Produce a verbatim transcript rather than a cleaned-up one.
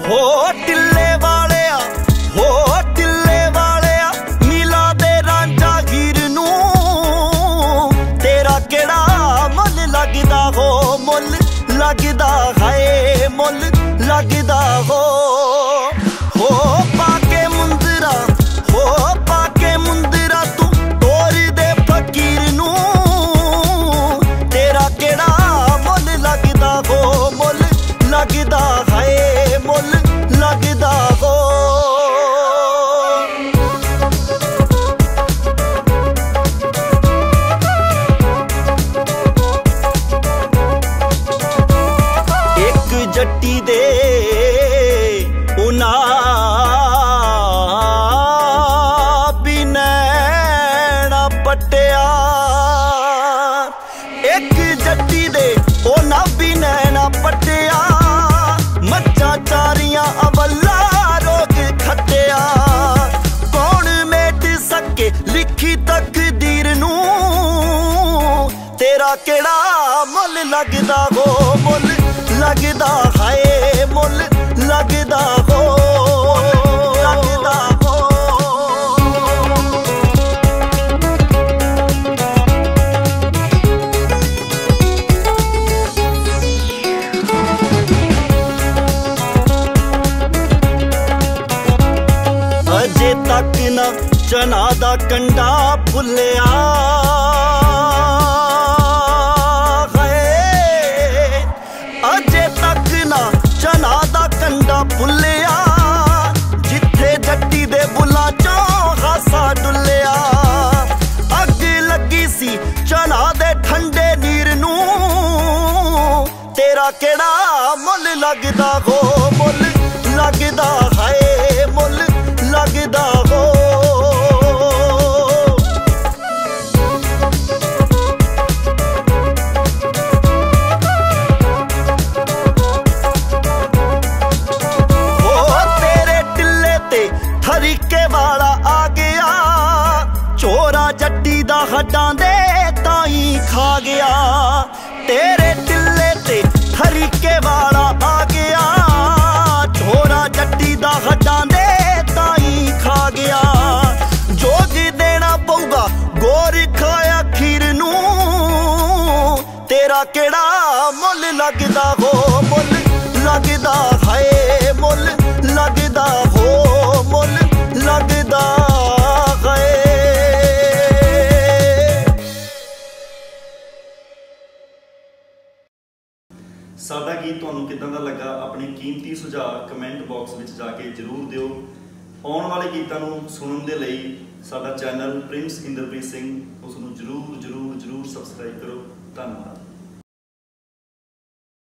हो टिल्ले वाले हो टिल्ले वाले मिला दे रांझा हीर नू तेरा केड़ा मुल लगदा हो मुल लगदा है मुल लगदा हो हो पाके मुंदरा हो पाके मुंदरा तू तोर दे फकीर नू तेरा केड़ा मुल लगदा हो मुल लगदा है मुल लगदा हो एक जट्टी दे उना भी नैना पट्टिया एक जट्टी दे उना भी नैना पट्टिया मच्छा चारियां अवला रोक खट्टिया कौन मेट सके लिखी तकदीर नू तेरा केड़ा मुल लगदा हो मुल लगदा है मुल लगदा हो लगदा हो अजे तक ना चना दा कंडा फुल्लिया चना दा कंडा फुल्लिया जिथे जट्टी दे बुला चो हासा डुल्लिया अग लगी सी चना दे ठंडे नीर नू तेरा केड़ा मुल लगदा हो मुल लगदा है मुल लगदा हो हरीके वाला आ गया चोरा जट्टी दा हड्डां दे ताई खा गया तेरे टिल्ले ते हरीके वाला आ गया चोरा जट्टी दा हड्डां दे ताई खा गया जोग देना पऊगा गोर खाया खीर नू तेरा केड़ा मुल लगदा हो मुल लगदा है मुल लगदा हो मुल लगदा है। साडा गीत तुहानूं किदां दा लगा अपने कीमती सुझाव कमेंट बॉक्स विच जाके जरूर दिओ। आउण वाले गीतां नूं सुणन दे लई साडा चैनल प्रिंस इंद्रप्रीत सिंह उस नूं जरूर जरूर जरूर सबसक्राइब करो। धन्नवाद।